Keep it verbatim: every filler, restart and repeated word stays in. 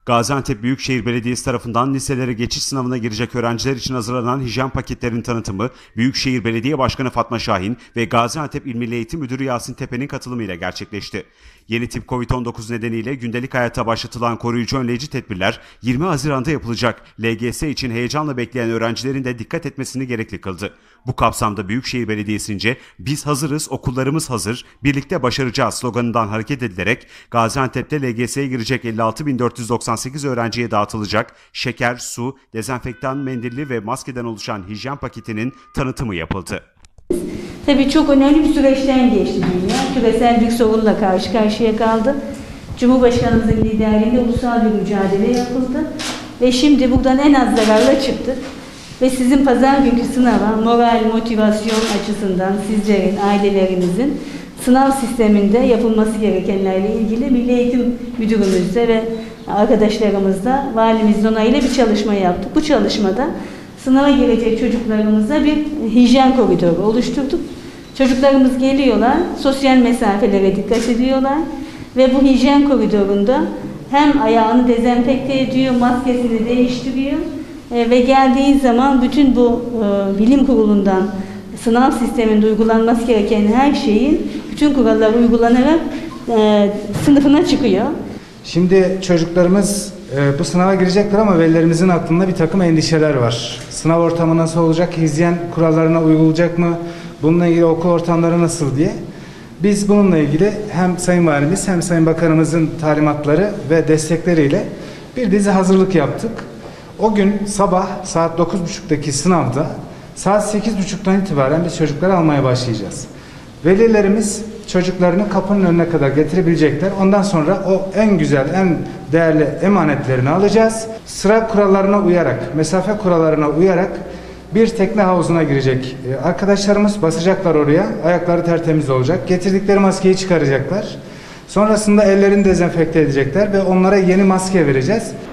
Gaziantep Büyükşehir Belediyesi tarafından liselere geçiş sınavına girecek öğrenciler için hazırlanan hijyen paketlerinin tanıtımı Büyükşehir Belediye Başkanı Fatma Şahin ve Gaziantep İl Milli Eğitim Müdürü Yasin Tepe'nin katılımıyla gerçekleşti. Yeni tip kovid on dokuz nedeniyle gündelik hayata başlatılan koruyucu önleyici tedbirler yirmi Haziran'da yapılacak. L G S için heyecanla bekleyen öğrencilerin de dikkat etmesini gerekli kıldı. Bu kapsamda Büyükşehir Belediyesi'nce "Biz hazırız, okullarımız hazır, birlikte başaracağız" sloganından hareket edilerek Gaziantep'te L G S'ye girecek elli altı bin dört yüz doksan sekiz öğrenciye dağıtılacak şeker, su, dezenfektan mendilli ve maskeden oluşan hijyen paketinin tanıtımı yapıldı. Tabii çok önemli bir süreçten geçti dünya. Küresel bir sorunla karşı karşıya kaldı. Cumhurbaşkanımızın liderliğinde ulusal bir mücadele yapıldı. Ve şimdi buradan en az zararla çıktık. Ve sizin pazar günkü sınava moral, motivasyon açısından sizlerin, ailelerinizin sınav sisteminde yapılması gerekenlerle ilgili Milli Eğitim Müdürümüzle ve arkadaşlarımızla valimizin onayıyla bir çalışma yaptık. Bu çalışmada sınava girecek çocuklarımıza bir hijyen koridoru oluşturduk. Çocuklarımız geliyorlar, sosyal mesafelere dikkat ediyorlar ve bu hijyen koridorunda hem ayağını dezenfekte ediyor, maskesini değiştiriyor e, ve geldiği zaman bütün bu e, bilim kurulundan sınav sisteminde uygulanması gereken her şeyin bütün kurallar uygulanarak e, sınıfına çıkıyor. Şimdi çocuklarımız e, bu sınava girecekler ama velilerimizin aklında bir takım endişeler var. Sınav ortamı nasıl olacak, hijyen kurallarına uygulayacak mı, bununla ilgili okul ortamları nasıl diye. Biz bununla ilgili hem Sayın Valimiz hem Sayın Bakanımızın talimatları ve destekleriyle bir dizi hazırlık yaptık. O gün sabah saat dokuz buçuktaki sınavda saat sekiz buçuktan itibaren biz çocukları almaya başlayacağız. Velilerimiz çocuklarını kapının önüne kadar getirebilecekler. Ondan sonra o en güzel, en değerli emanetlerini alacağız. Sıra kurallarına uyarak, mesafe kurallarına uyarak bir tekne havuzuna girecek arkadaşlarımız, basacaklar oraya. Ayakları tertemiz olacak. Getirdikleri maskeyi çıkaracaklar. Sonrasında ellerini dezenfekte edecekler ve onlara yeni maske vereceğiz.